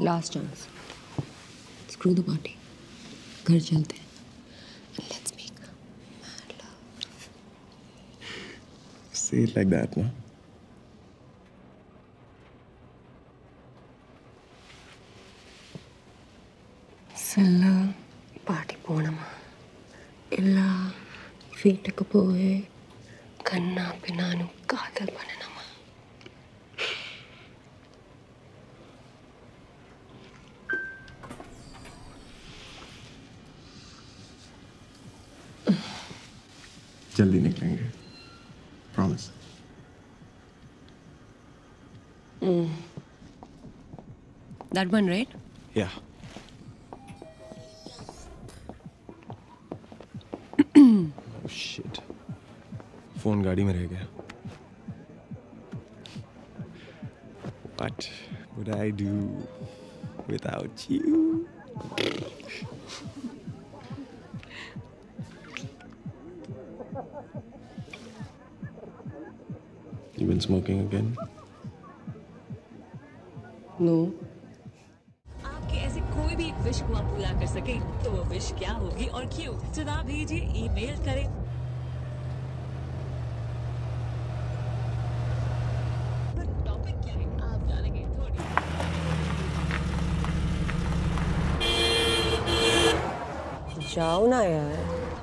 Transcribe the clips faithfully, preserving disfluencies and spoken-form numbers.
Last chance. Screw the party. घर चलते हैं। Let's make mad love. Say it like that, no? Silla party ponama. Illa veetakapoye kanna pinanu kaadal bananama. जल्दी निकलेंगे। Promise. Mm. That one, right? Yeah. Oh shit. Phone गाड़ी में रह गया। What would I do without you? You been smoking again? No. आपके ऐसे कोई भी विश को आप पूरा कर सके तो वो विश क्या होगी और क्यों? जवाब भेजिए, ईमेल करें। पर टॉपिक क्या है आप जानेंगे थोड़ी। जाओ ना यार।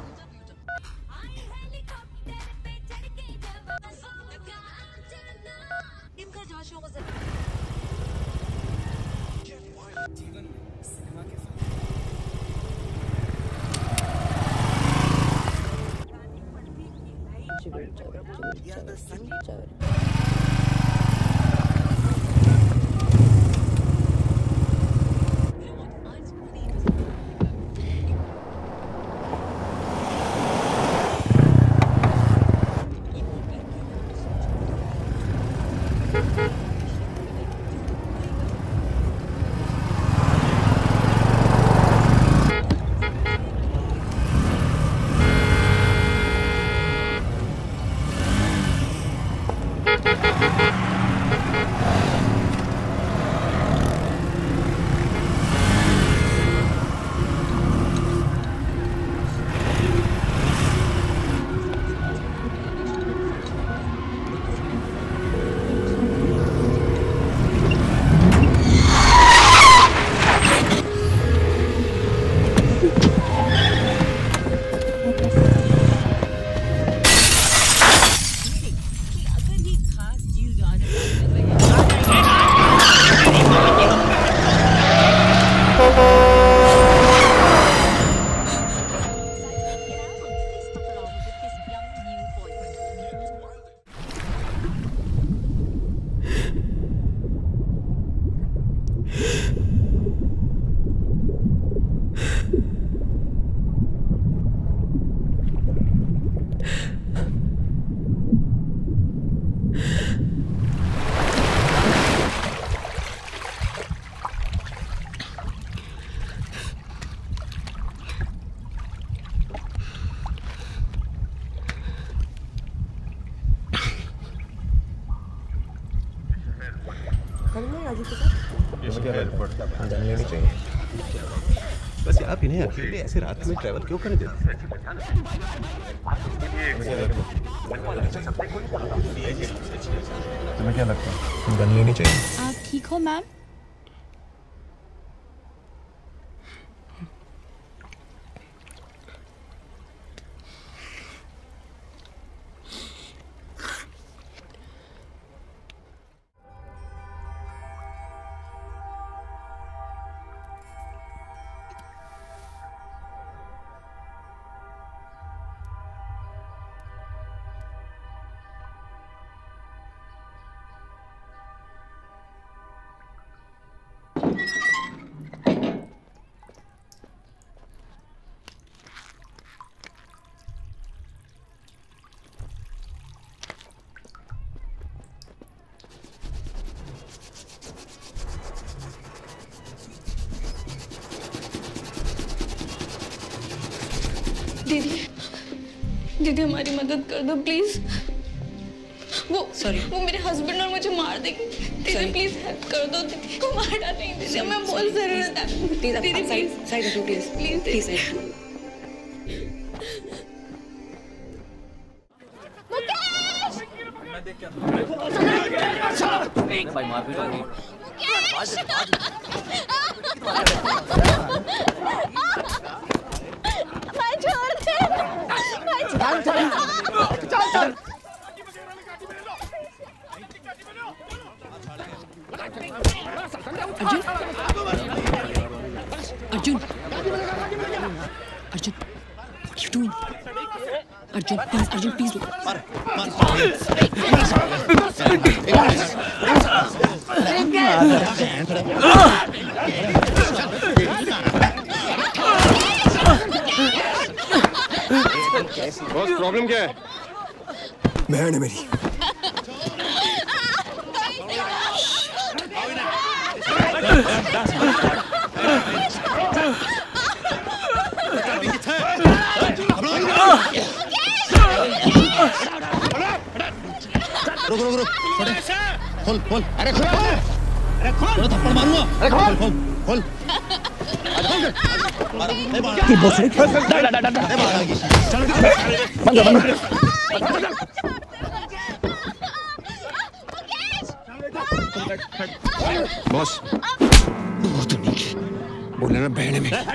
जान लेनी चाहिए। बस आप इन्हें अकेले ऐसे रात में ट्रैवल क्यों कर देते? तुम्हें क्या लगता है गन लेनी चाहिए? आप ठीक हो मैम? दीदी दीदी हमारी मदद कर दो प्लीज। वो सॉरी वो मेरे हस्बैंड और मुझे मार देंगे। दीदी प्लीज हेल्प कर दो, दीदी को मार डालेंगे दीदी, मैं बहुत जरूरत है दीदी, प्लीज साइड हटो प्लीज, प्लीज प्लीज साइड। भाई मारपीट हो गई। भाई छोड़ दे, भाई चल चल चल चल। Arjun, Arjun, what are you doing? Arjun please, Arjun please रुक। मार बॉस प्रॉब्लम क्या है? बहन है मेरी। रुक रुक रुक छोटे खोल खोल। अरे खोल अरे खोल थप्पड़ मारूंगा। अरे खोल खोल खोल। मार नहीं मार की बॉस ने चल बंद बंद बॉस वो तो नहीं बोले ना बहन है मेरी।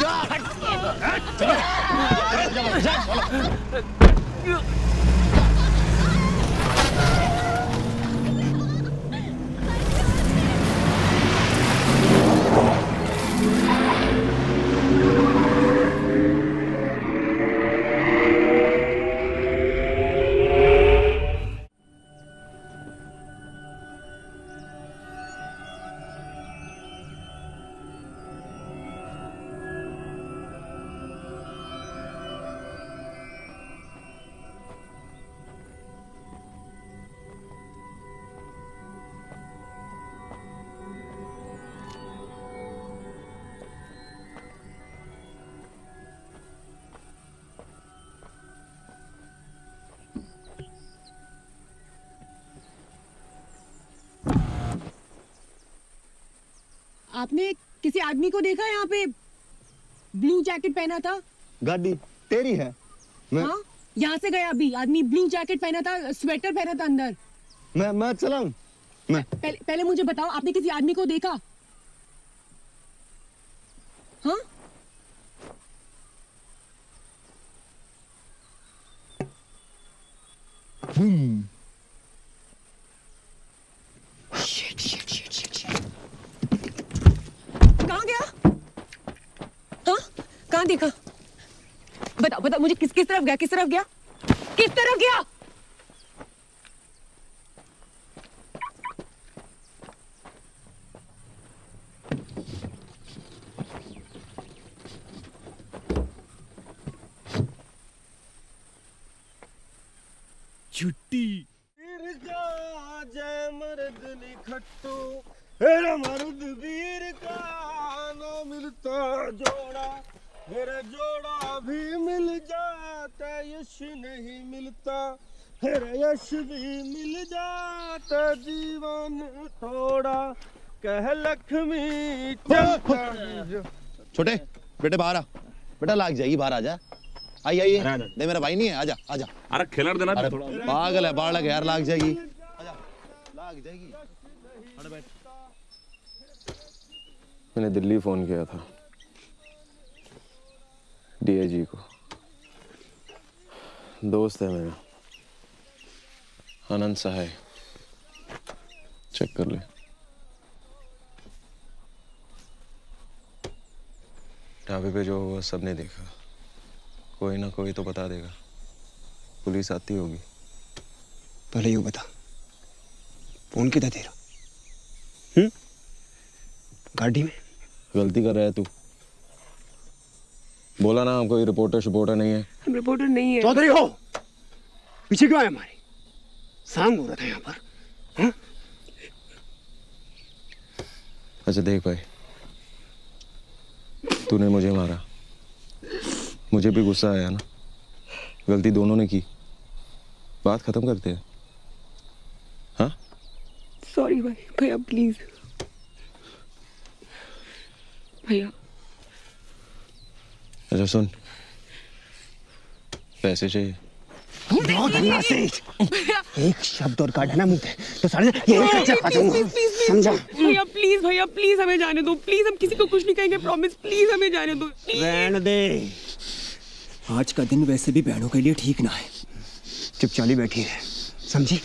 आपने किसी आदमी को देखा यहाँ पे ब्लू जैकेट पहना था? गाड़ी तेरी है। मैं हाँ, यहाँ से गया अभी आदमी, ब्लू जैकेट पहना था, स्वेटर पहना था अंदर। मैं मैं चलाऊं मैं पहले पहले मुझे बताओ, आपने किसी आदमी को देखा? हाँ हम्म shit shit shit shit shit. कहाँ गया? हाँ कहाँ देखा? बता बता मुझे, किस किस तरफ गया, किस तरफ गया, किस तरफ गया? छुट्टी जय मर्द निखट्टू मेरा मर्द वीर का ना मिलता जोड़ा, मेरा जोड़ा भी मिल जाता यश नहीं मिलता, मेरा यश भी मिल जाता जीवन थोड़ा, कह लक्ष्मी छोटे बेटे बाहर आ। बेटा लाग जाएगी, बाहर आ जा। आई आई नहीं मेरा भाई नहीं है, आजा आजा। अरे खिलड़ देना अरे पागल है, बाहर लग यार, लाग जाएगी। आजा लाग जाएगी। अरे बैठ। मैंने दिल्ली फोन किया था डीआईजी को, दोस्त है मेरा आनंद सहाय, चेक कर ले। ढाबे पे जो हुआ सबने देखा, कोई ना कोई तो बता देगा, पुलिस आती होगी। पहले यूं बता, फोन किधर तेरा? हम्म गाड़ी में? गलती कर रहा है तू, बोला ना हम कोई रिपोर्टर शिपोर्टर नहीं है। हम रिपोर्टर नहीं है। चौधरी हो, पीछे क्यों आए हमारे? सांग हो रहा था यहाँ पर। हाँ? अच्छा देख भाई, तूने मुझे मारा, मुझे भी गुस्सा आया ना, गलती दोनों ने की, बात खत्म करते हैं। हाँ सॉरी भाई, भैया प्लीज भैया। अच्छा सुन, पैसे चाहिए। एक शब्द और काटा ना मुंह पे तो सारे ये खर्चा खा जाऊंगा, समझा? भैया प्लीज, भैया प्लीज हमें जाने दो प्लीज, हम किसी को कुछ नहीं कहेंगे, प्रॉमिस, प्लीज हमें जाने दो। रहने दे, आज का दिन वैसे भी बहनों के लिए ठीक ना है, चुपचाली बैठी है, समझी?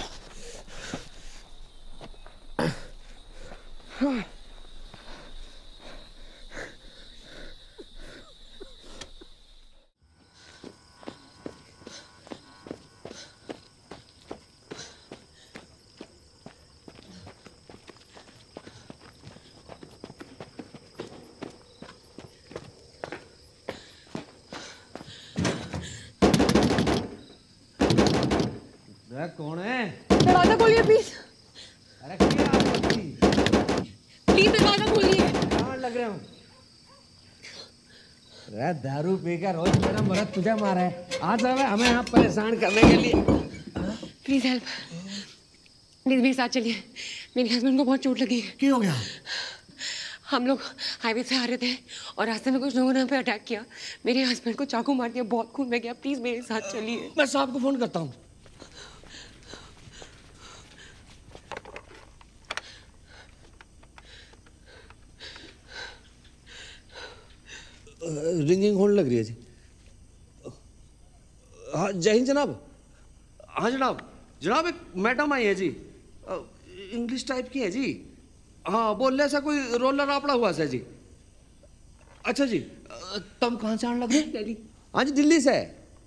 कौन है? दरवाजा खोलिए प्लीज। अरे प्लीज दरवाजा खोलिए। कहाँ लग रहे हो? अरे दारू पीकर रोज मेरा मर्द तुझे मारा है, आज आवे हमें यहाँ परेशान करने के लिए। प्लीज हेल्प, प्लीज मेरे साथ चलिए, मेरे हस्बैंड को बहुत चोट लगी है। क्या हो गया? हम लोग हाईवे से आ रहे थे और रास्ते में कुछ लोगों ने हम पे अटैक किया, मेरे हस्बैंड को चाकू मार दिया, बहुत खून बह गया, प्लीज मेरे साथ चलिए। मैं साहब को फोन करता हूँ। रिंगिंग होने लग रही है जी। हाँ जय हिंद जनाब। हाँ जनाब, जनाब एक मैडम आई है जी, इंग्लिश टाइप की है जी। हाँ बोल रहे ऐसा कोई रोलर आपड़ा हुआ सा जी। अच्छा जी, तुम कहाँ से आने लग रहे? दिल्ली। हाँ जी दिल्ली से।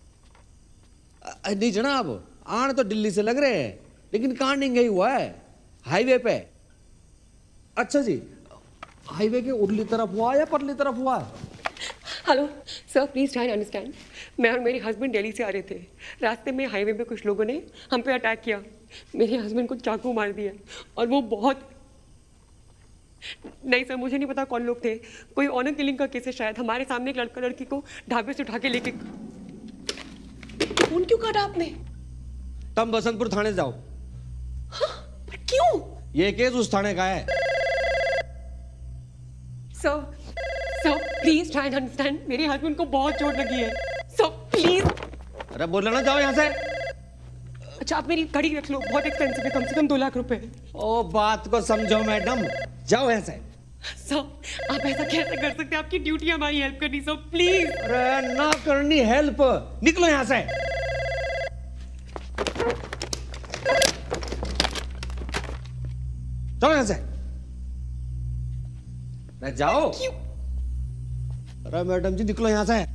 नहीं जनाब, आने तो दिल्ली से लग रहे हैं, लेकिन कांड नहीं गई हुआ है, हाईवे पे। अच्छा जी, हाईवे के उरली तरफ हुआ या परली तरफ हुआ? Hello sir, please try understand, मैं और मेरे हस्बैंड दिल्ली से आ रहे थे, रास्ते में हाईवे पे कुछ लोगों ने हम पे अटैक किया, मेरे हस्बैंड को चाकू मार दिया और वो बहुत, नहीं सर मुझे नहीं पता कौन लोग थे, कोई ऑनर किलिंग का केस है शायद। हमारे सामने एक लड़का लड़की को ढाबे से उठा के लेके। फोन क्यों काटा आपने? तुम बसंतपुर थाने जाओ। हाँ, पर क्यों? ये केस उस थाने का है। Sir sir please try and understand, मेरे हस्बैंड को बहुत चोट लगी है, सर प्लीज। अरे बोलो ना, जाओ यहाँ से। अच्छा आप मेरी घड़ी रख लो, बहुत एक्सपेंसिव है, कम से कम दो लाख रुपए। ओ बात को समझो मैडम, जाओ यहाँ से। सर आप ऐसा कैसे कर सकते हैं, आपकी ड्यूटी हमारी हेल्प करनी, सर प्लीज। अरे ना करनी हेल्प, निकलो यहाँ से। चलो यहाँ से, मैं जाओ। अरे मैडम जी निकलो यहाँ से।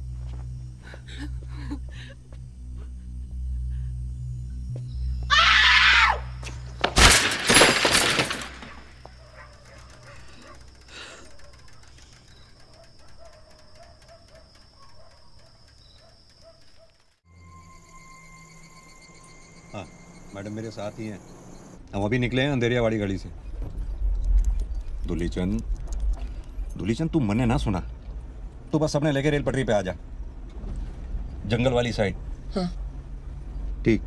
हाँ मैडम मेरे साथ ही हैं, हम अभी निकले हैं अंधेरिया वाली गली से। दुलीचंद, दुलीचंद तू मने ना सुना, तू बस अपने लेके रेल पटरी पे आ जा, जंगल वाली साइड। हाँ ठीक।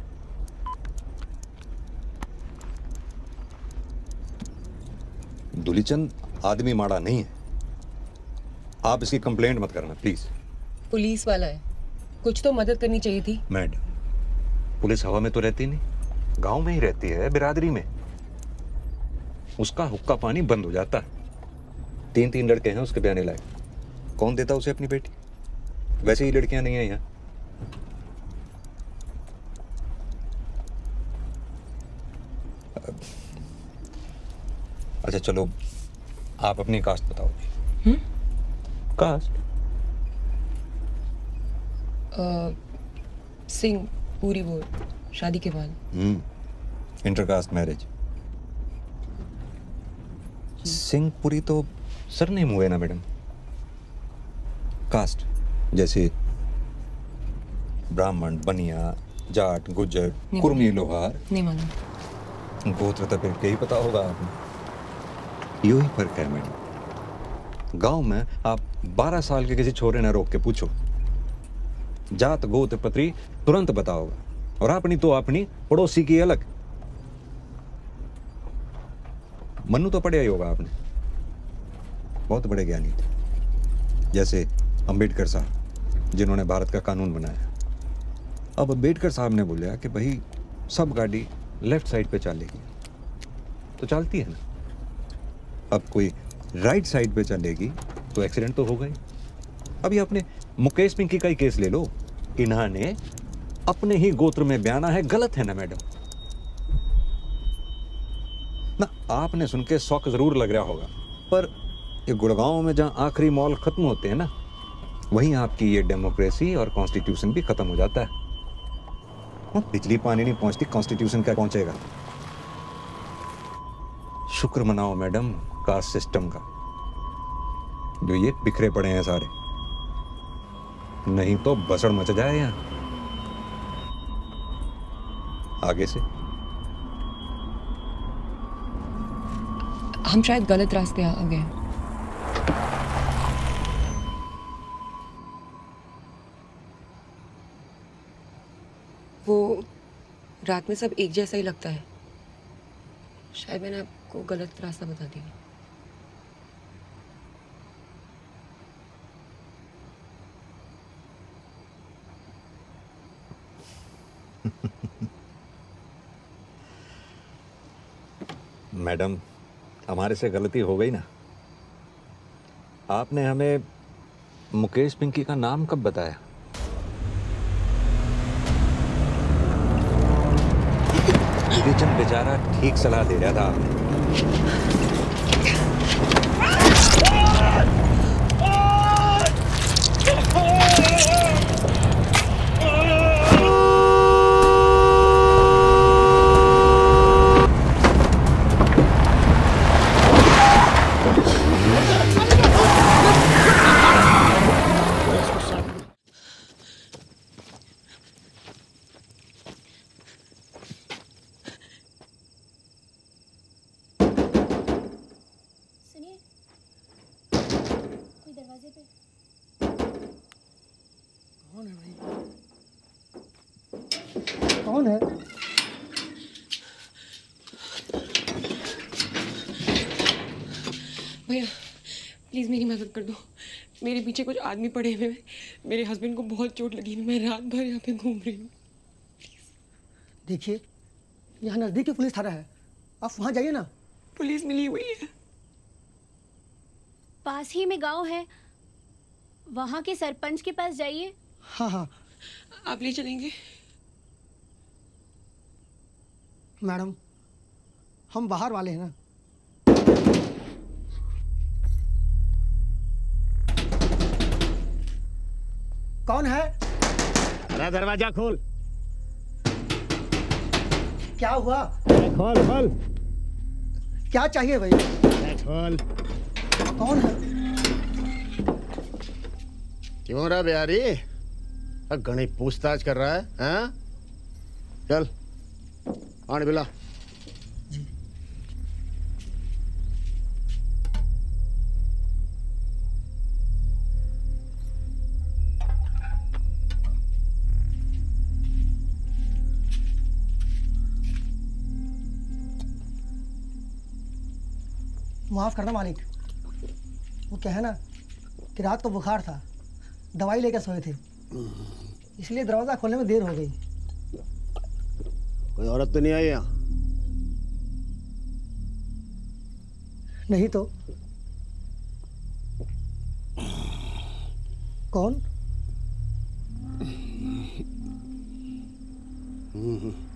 दुलीचंद आदमी माड़ा नहीं है, आप इसकी कंप्लेंट मत करना प्लीज। पुलिस वाला है, कुछ तो मदद करनी चाहिए थी। मैडम पुलिस हवा में तो रहती नहीं, गांव में ही रहती है, बिरादरी में। उसका हुक्का पानी बंद हो जाता है। तीन तीन लड़के हैं उसके ब्याने लायक, कौन देता उसे अपनी बेटी? वैसे ही लड़कियां नहीं है यहाँ। अच्छा चलो आप अपनी कास्ट बताओ जी। हम्म? कास्ट? सिंह पूरी, वो शादी के बाद। हम्म, इंटरकास्ट मैरिज। सिंहपुरी तो सरनेम हुए ना मैडम। कास्ट जैसे ब्राह्मण, बनिया, जाट, गुज्जर, कुर्मी, लोहार। नहीं मालूम। गोत्र तो फिर यही पता होगा आपने। यही फर्क है मैडम। गांव में आप बारह साल के किसी छोरे ने रोक के पूछो, जात गोत्र पत्री तुरंत बताओगा, और अपनी तो अपनी, पड़ोसी की अलग। मन्नू तो पढ़ा ही होगा आपने, बहुत बड़े ज्ञानी थे, जैसे अंबेडकर साहब जिन्होंने भारत का कानून बनाया। अब अंबेडकर साहब ने बोला कि भाई सब गाड़ी लेफ्ट साइड पे चलेगी तो चलती है ना, अब कोई राइट साइड पे चलेगी तो एक्सीडेंट तो होगा ही। अभी अपने मुकेश पिंकी का ही केस ले लो, इन्होंने अपने ही गोत्र में बयाना है, गलत है ना मैडम? ना आपने सुन के शौक जरूर लग रहा होगा, पर ये गुड़गांव में जहां आखिरी मॉल खत्म होते हैं ना, वहीं आपकी ये डेमोक्रेसी और कॉन्स्टिट्यूशन भी खत्म हो जाता है। बिजली पानी नहीं पहुंचती, कॉन्स्टिट्यूशन क्या पहुंचेगा? शुक्र मनाओ मैडम कास्ट सिस्टम का, जो ये बिखरे पड़े हैं सारे, नहीं तो बसड़ मच जाए यहां आगे से। हम शायद गलत रास्ते आ गए। वो रात में सब एक जैसा ही लगता है, शायद मैंने आपको गलत रास्ता बता दिया। मैडम हमारे से गलती हो गई ना, आपने हमें मुकेश पिंकी का नाम कब बताया? विवेचन बेचारा ठीक सलाह दे रहा था आपने। कौन है? भैया प्लीज़ मेरी मदद कर दो, मेरे पीछे कुछ आदमी पड़े हुए हैं, मेरे हस्बैंड को बहुत चोट लगी है, मैं रात भर यहाँ पे घूम रही हूँ। देखिए यहाँ नज़दीक ही पुलिस थाना है, आप वहाँ जाइए ना। पुलिस मिली हुई है, पास ही में गांव है, वहाँ के सरपंच के पास जाइए। हाँ हाँ आप ले चलेंगे? मैडम हम बाहर वाले हैं ना। कौन है? अरे दरवाजा खोल। क्या हुआ? खोल खोल। क्या चाहिए भाई? खोल। कौन है? क्यों रहा बिहारी? घनी पूछताछ कर रहा है, हैं? चल पानी पिला। माफ करना मालिक, वो क्या है ना कि रात को बुखार था, दवाई लेकर सोए थे, इसलिए दरवाजा खोलने में देर हो गई। कोई औरत तो नहीं आई यहाँ? नहीं तो। कौन? हम्म